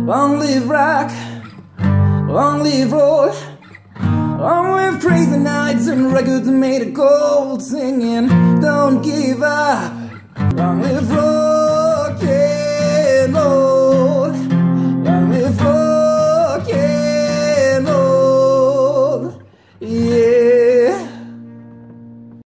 Long live rock, long live roll, long live crazy nights and records made of gold, singing don't give up.